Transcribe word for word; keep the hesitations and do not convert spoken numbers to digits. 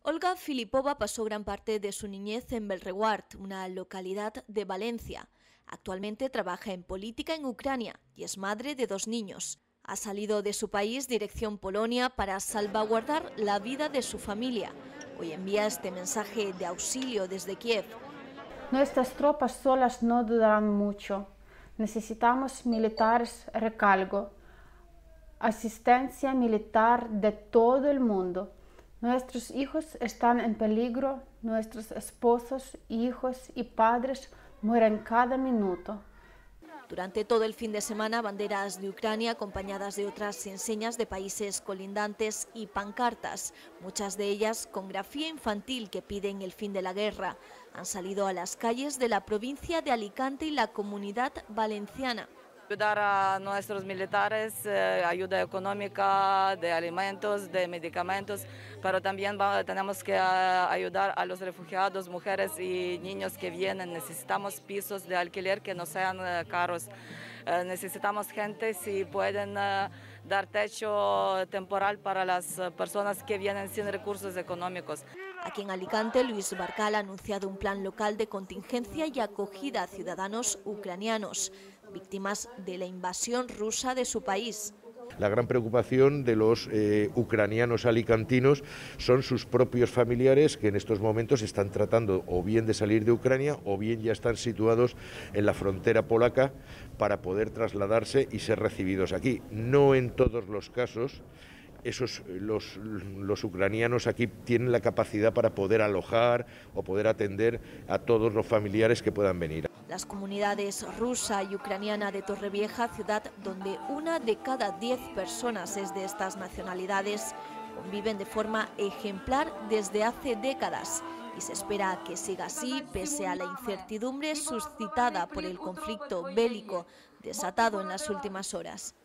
Olga Filipova pasó gran parte de su niñez en Belreguard, una localidad de Valencia. Actualmente trabaja en política en Ucrania y es madre de dos niños. Ha salido de su país dirección Polonia para salvaguardar la vida de su familia. Hoy envía este mensaje de auxilio desde Kiev. Nuestras tropas solas no durarán mucho. Necesitamos militares recalgo, asistencia militar de todo el mundo. Nuestros hijos están en peligro, nuestros esposos, hijos y padres mueren cada minuto. Durante todo el fin de semana, banderas de Ucrania acompañadas de otras enseñas de países colindantes y pancartas, muchas de ellas con grafía infantil que piden el fin de la guerra. Han salido a las calles de la provincia de Alicante y la Comunidad Valenciana. Ayudar a nuestros militares, eh, ayuda económica, de alimentos, de medicamentos, pero también va, tenemos que uh, ayudar a los refugiados, mujeres y niños que vienen. Necesitamos pisos de alquiler que no sean uh, caros. Uh, necesitamos gente si pueden uh, dar techo temporal para las uh, personas que vienen sin recursos económicos. Aquí en Alicante, Luis Barcal ha anunciado un plan local de contingencia y acogida a ciudadanos ucranianos, víctimas de la invasión rusa de su país. La gran preocupación de los eh, ucranianos alicantinos son sus propios familiares que en estos momentos están tratando o bien de salir de Ucrania o bien ya están situados en la frontera polaca para poder trasladarse y ser recibidos aquí. No en todos los casos. Esos, los, los ucranianos aquí tienen la capacidad para poder alojar o poder atender a todos los familiares que puedan venir. Las comunidades rusa y ucraniana de Torrevieja, ciudad donde una de cada diez personas es de estas nacionalidades, conviven de forma ejemplar desde hace décadas y se espera que siga así pese a la incertidumbre suscitada por el conflicto bélico desatado en las últimas horas.